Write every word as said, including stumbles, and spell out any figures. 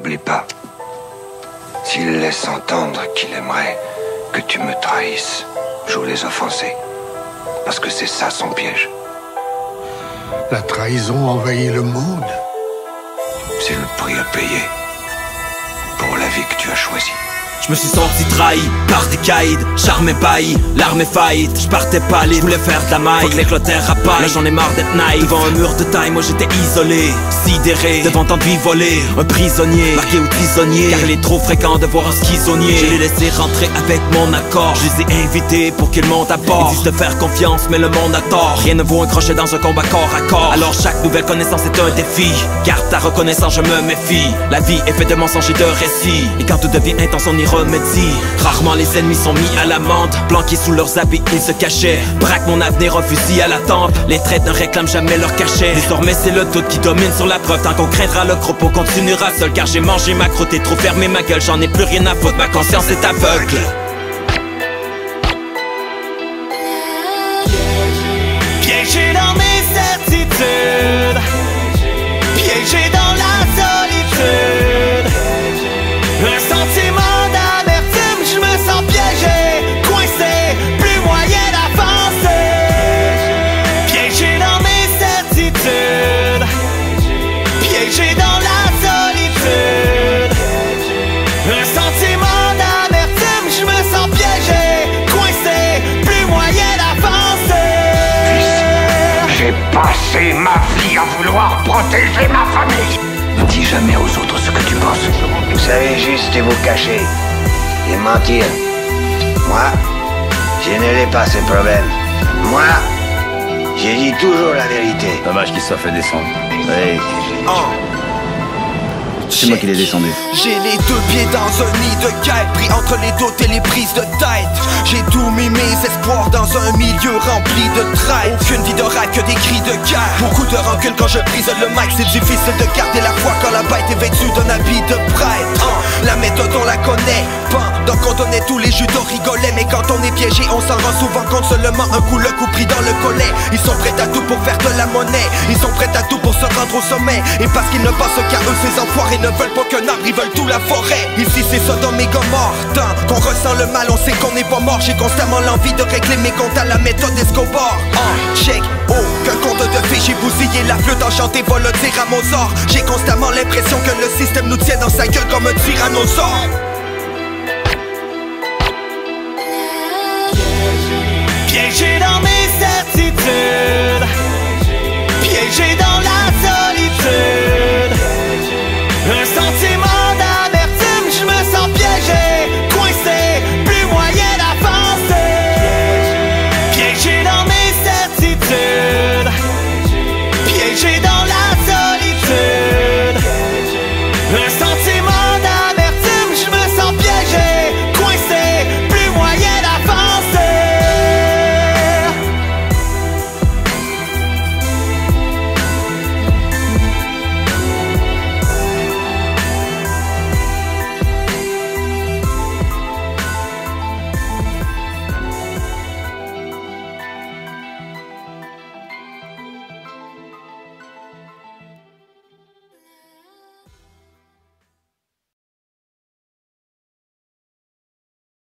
N'oublie pas, s'il laisse entendre qu'il aimerait que tu me trahisses, joue les offensés. Parce que c'est ça son piège. La trahison envahit le monde. C'est le prix à payer pour la vie que tu as choisie. Je me suis senti trahi par des caïds, charme ébahi, l'arme est faillite. Je partais pâle, je voulais faire de la maille, faut que l'éclateur rapaille. Là j'en ai marre d'être naïf, devant un mur de taille, moi j'étais isolé, sidéré, devant tant de vie volée. Un prisonnier, marqué au tisonnier, car il est trop fréquent de voir un schizonnier. Je les laissé rentrer avec mon accord, je les ai invités pour qu'ils montent à bord. Ils disent de faire confiance, mais le monde a tort. Rien ne vaut un crochet dans un combat corps à corps. Alors chaque nouvelle connaissance est un défi, garde ta reconnaissance, je me méfie. La vie est faite de mensonges et de récits, et quand tout devient intense on y remédie. Rarement les ennemis sont mis à l'amende, planqués sous leurs habits ils se cachaient. Braque mon avenir, un fusil à la tempe, les traîtres ne réclament jamais leur cachet. Désormais c'est le doute qui domine sur la preuve, tant qu'on craindra le cropos continuera seul. Car j'ai mangé ma croûte et trop fermé ma gueule, j'en ai plus rien à foutre, ma conscience est aveugle. Piégé dans mes certitudes, piégé dans la solitude, un sentiment d'amertume, je me sens piégé, coincé, plus moyen d'avancer. Piégé dans mes certitudes, piégé dans la solitude, un sentiment d'amertume, je me sens piégé, coincé, plus moyen d'avancer. J'ai passé ma vie à vouloir protéger ma famille. Ne dis jamais aux autres ce que tu penses. Vous savez juste vous cacher et mentir. Moi, je ne l'ai pas ce problème. Moi, j'ai dit toujours la vérité. Dommage qu'il soit fait descendre. Oui. Oh. C'est moi qui l'ai descendu. J'ai les deux pieds dans un nid de guêpe, pris entre les doutes et les prises de tête. J'ai tout mis mes espoirs dans un milieu rempli de traîtres. Aucune vie de rêve que des cris de guerre. Beaucoup de rancune quand je brise le mic. C'est difficile de garder la foi quand la bête est vêtue d'un habit de prêtre. uh, La méthode on la connaît pas, donc on donnait tous les judos rigolait. Mais quand on est piégé on s'en rend souvent compte. Seulement un coup le coup pris dans le collet. Ils sont prêts à tout pour faire de la monnaie. Ils sont prêts à tout pour se rendre au sommet. Et parce qu'ils ne pensent qu'à eux ces enfoirés ne veulent pas qu'un arbre, ils veulent tout la forêt. Ici c'est Sodome et Gomorrhe. Tant qu'on ressent le mal, on sait qu'on n'est pas mort. J'ai constamment l'envie de régler mes comptes à la méthode Escobar. uh, Check, oh, qu'un conte de fées. J'ai bousillé la flûte enchantée, va le dire à Mozart. J'ai constamment l'impression que le système nous tient dans sa gueule comme un tyrannosaure. Piégé dans mes certitudes,